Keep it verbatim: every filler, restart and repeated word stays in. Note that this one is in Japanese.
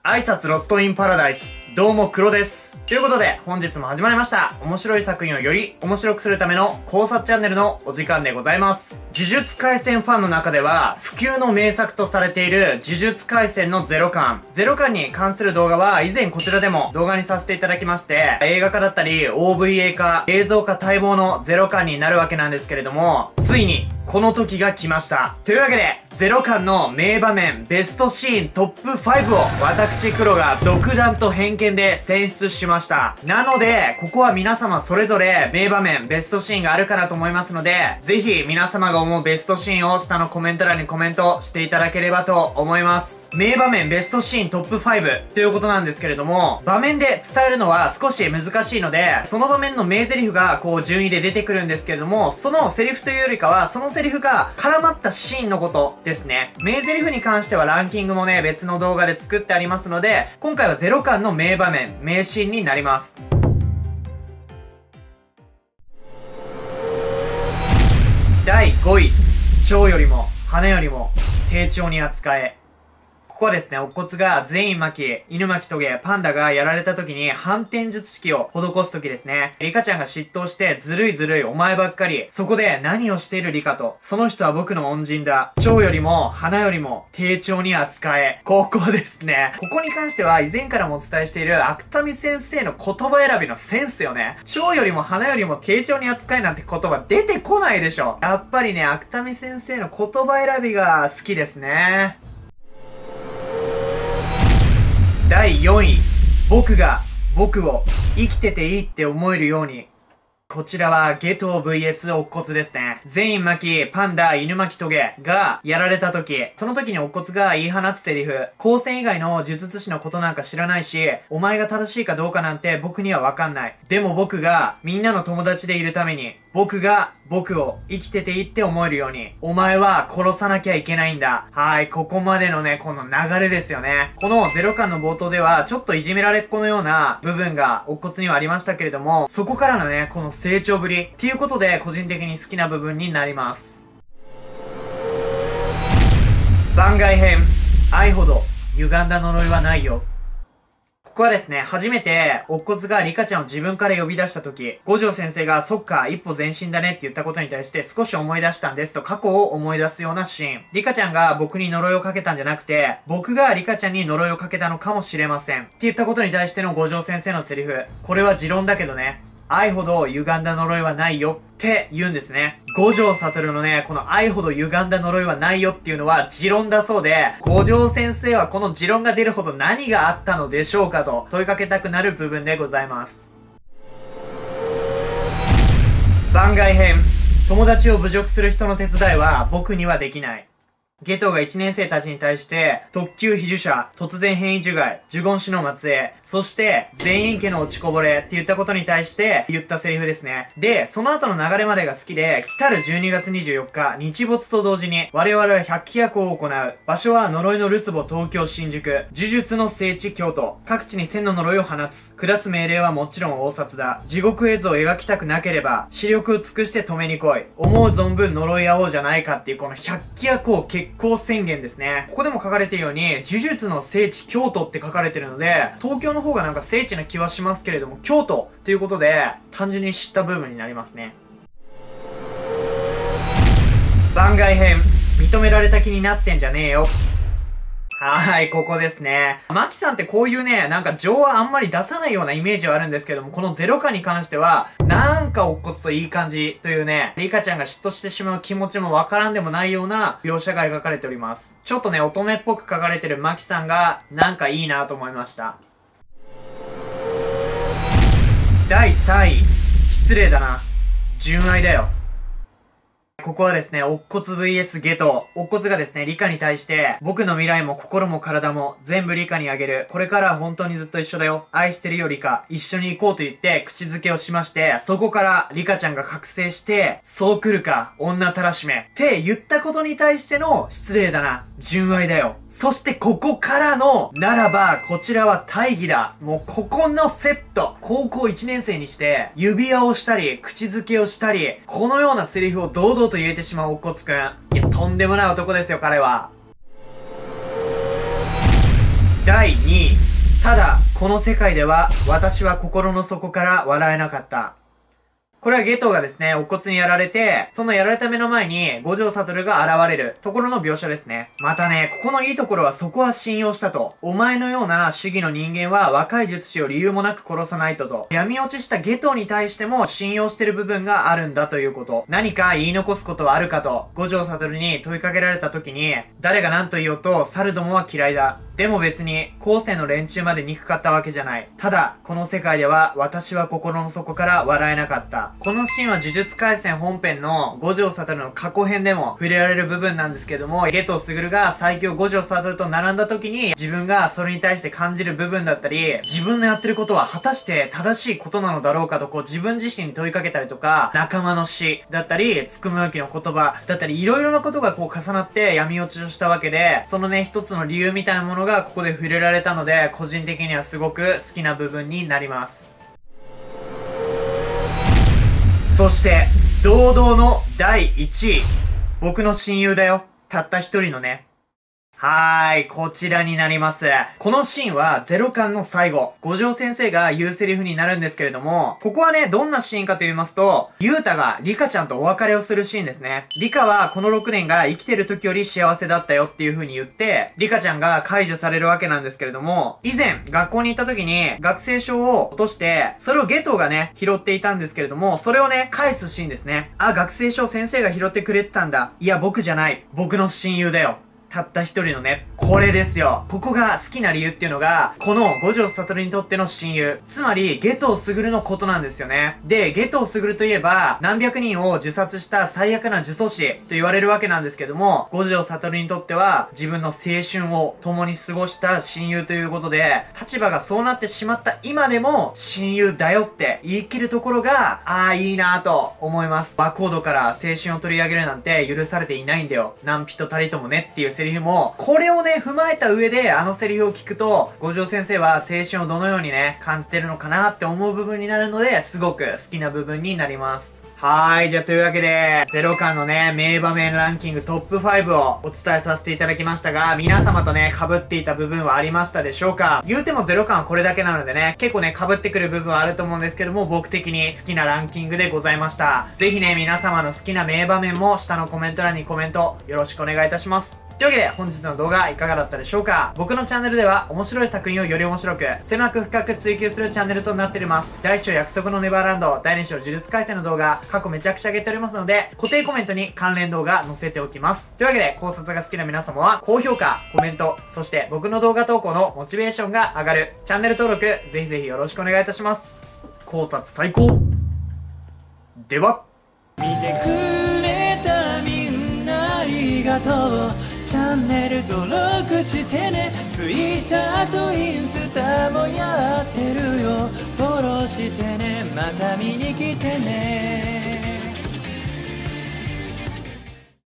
挨拶ロストインパラダイス。どうも黒です。ということで、本日も始まりました。面白い作品をより面白くするための考察チャンネルのお時間でございます。呪術廻戦ファンの中では、不朽の名作とされている呪術廻戦のゼロかん。ゼロかんに関する動画は以前こちらでも動画にさせていただきまして、映画化だったり、オーブイエー 化、映像化待望のゼロかんになるわけなんですけれども、ついに、この時が来ました。というわけで、ゼロかんの名場面、ベストシーントップファイブを私黒が独断と偏見で選出しました。なので、ここは皆様それぞれ名場面、ベストシーンがあるかなと思いますので、ぜひ皆様が思うベストシーンを下のコメント欄にコメントしていただければと思います。名場面、ベストシーントップファイブということなんですけれども、場面で伝えるのは少し難しいので、その場面の名台詞がこう順位で出てくるんですけれども、そのセリフというよりかは、そのセリフが絡まったシーンのことですね。名台詞に関してはランキングもね、別の動画で作ってありますので、今回はゼロかんの名場面、名シーンになります。だいごい、蝶よりも花よりも丁重に扱え。ここはですね、乙骨が全員巻き、犬巻トゲ、パンダがやられた時に反転術式を施す時ですね。リカちゃんが嫉妬してずるいずるいお前ばっかり。そこで何をしているリカと。その人は僕の恩人だ。蝶よりも花よりも丁重に扱え。ここですね。ここに関しては以前からもお伝えしている芥見先生の言葉選びのセンスよね。蝶よりも花よりも丁重に扱えなんて言葉出てこないでしょ。やっぱりね、芥見先生の言葉選びが好きですね。だいよんい、僕が僕を生きてていいって思えるように。こちらはゲト ブイエス 乙骨ですね。全員巻き、パンダ、犬巻トゲがやられた時、その時に乙骨が言い放つセリフ、光線以外の呪術師のことなんか知らないし、お前が正しいかどうかなんて僕にはわかんない。でも僕がみんなの友達でいるために、僕が僕を生きてていいって思えるように、お前は殺さなきゃいけないんだ。はい、ここまでのね、この流れですよね。このゼロかんの冒頭では、ちょっといじめられっ子のような部分が乙骨にはありましたけれども、そこからのね、この成長ぶりっていうことで個人的に好きな部分になります。番外編、愛ほど歪んだ呪いはないよ。ここはですね、初めて、乙骨がリカちゃんを自分から呼び出した時、五条先生が、そっか、一歩前進だねって言ったことに対して少し思い出したんですと過去を思い出すようなシーン。リカちゃんが僕に呪いをかけたんじゃなくて、僕がリカちゃんに呪いをかけたのかもしれません。って言ったことに対しての五条先生のセリフ。これは持論だけどね。愛ほど歪んだ呪いはないよって言うんですね。五条悟のね、この愛ほど歪んだ呪いはないよっていうのは持論だそうで、五条先生はこの持論が出るほど何があったのでしょうかと問いかけたくなる部分でございます。番外編、友達を侮辱する人の手伝いは僕にはできない。ゲトウがいちねん生たちに対して、特級秘呪者、突然変異呪骸、呪言師の末裔、そして全員家の落ちこぼれって言ったことに対して言ったセリフですね。で、その後の流れまでが好きで、来たるじゅうにがつにじゅうよっか、日没と同時に我々は百鬼夜行を行う。場所は呪いのるつぼ東京新宿、呪術の聖地京都、各地に千の呪いを放つ。下す命令はもちろん応殺だ。地獄絵図を描きたくなければ、視力を尽くして止めに来い。思う存分呪い合おうじゃないかっていうこの百鬼夜行結構宣言ですね。ここでも書かれているように、呪術の聖地京都って書かれてるので、東京の方がなんか聖地な気はしますけれども、京都ということで、単純に知った部分になりますね。番外編、認められた気になってんじゃねえよ。はい、ここですね。マキさんってこういうね、なんか情はあんまり出さないようなイメージはあるんですけども、このゼロかんに関しては、なんか乙骨といい感じというね、リカちゃんが嫉妬してしまう気持ちもわからんでもないような描写が描かれております。ちょっとね、乙女っぽく書かれてるマキさんが、なんかいいなと思いました。だいさんい、失礼だな。純愛だよ。ここはですね、乙骨 ブイエス ゲト。乙骨がですね、リカに対して、僕の未来も心も体も全部リカにあげる。これからは本当にずっと一緒だよ。愛してるよリカ。一緒に行こうと言って口づけをしまして、そこからリカちゃんが覚醒して、そう来るか、女たらしめ。って言ったことに対しての失礼だな。純愛だよ。そしてここからの、ならば、こちらは大義だ。もうここのセット。高校いちねん生にして、指輪をしたり、口づけをしたり、このようなセリフを堂々と言えてしまう乙骨くん。いや、とんでもない男ですよ、彼は。 だいにい。ただ、この世界では、私は心の底から笑えなかった。これはゲトウがですね、乙骨にやられて、そのやられた目の前に五条悟が現れるところの描写ですね。またね、ここのいいところはそこは信用したと。お前のような主義の人間は若い術師を理由もなく殺さないとと。闇落ちしたゲトウに対しても信用してる部分があるんだということ。何か言い残すことはあるかと、五条悟に問いかけられた時に、誰が何と言おうと、猿どもは嫌いだ。でも別に、後世の連中まで憎かったわけじゃない。ただ、この世界では私は心の底から笑えなかった。このシーンは呪術廻戦本編の五条悟の過去編でも触れられる部分なんですけども、ゲトウスグルが最強五条悟と並んだ時に自分がそれに対して感じる部分だったり、自分のやってることは果たして正しいことなのだろうかとこう自分自身に問いかけたりとか、仲間の死だったり、つくもよきの言葉だったり、いろいろなことがこう重なって闇落ちをしたわけで、そのね、一つの理由みたいなものがここで触れられたので、個人的にはすごく好きな部分になります。そして、堂々のだいいちい。僕の親友だよ。たった一人のね。はーい、こちらになります。このシーンはゼロかんの最後、五条先生が言うセリフになるんですけれども、ここはね、どんなシーンかと言いますと、ユウタがリカちゃんとお別れをするシーンですね。リカはこのろくねんが生きてる時より幸せだったよっていう風に言って、リカちゃんが解除されるわけなんですけれども、以前、学校に行った時に学生証を落として、それをゲトウがね、拾っていたんですけれども、それをね、返すシーンですね。あ、学生証先生が拾ってくれてたんだ。いや、僕じゃない。僕の親友だよ。たった一人のね、これですよ。ここが好きな理由っていうのが、この五条悟にとっての親友。つまり、ゲトウスグルのことなんですよね。で、ゲトウスグルといえば、何百人を自殺した最悪な呪詛師と言われるわけなんですけども、五条悟にとっては、自分の青春を共に過ごした親友ということで、立場がそうなってしまった今でも、親友だよって言い切るところが、ああ、いいなぁと思います。バコードから青春を取り上げるなんて許されていないんだよ。何人たりともねっていうセリフも、これをね、踏まえた上で、あのセリフを聞くと、五条先生は青春をどのようにね、感じてるのかなって思う部分になるので、すごく好きな部分になります。はーい。じゃあというわけで、ゼロかんのね、名場面ランキングトップファイブをお伝えさせていただきましたが、皆様とね、被っていた部分はありましたでしょうか？言うてもゼロかんはこれだけなのでね、結構ね、被ってくる部分はあると思うんですけども、僕的に好きなランキングでございました。ぜひね、皆様の好きな名場面も下のコメント欄にコメントよろしくお願いいたします。というわけで本日の動画いかがだったでしょうか？僕のチャンネルでは面白い作品をより面白く、狭く深く追求するチャンネルとなっております。だいいっ章約束のネバーランド、だいに章呪術廻戦の動画、過去めちゃくちゃ上げておりますので、固定コメントに関連動画載せておきます。というわけで考察が好きな皆様は高評価、コメント、そして僕の動画投稿のモチベーションが上がる、チャンネル登録、ぜひぜひよろしくお願いいたします。考察最高！では、 見てくれたみんなありがとう。チャンネル登録してね。 Twitter とインスタもやってるよ。フォローしてね。また見に来てね。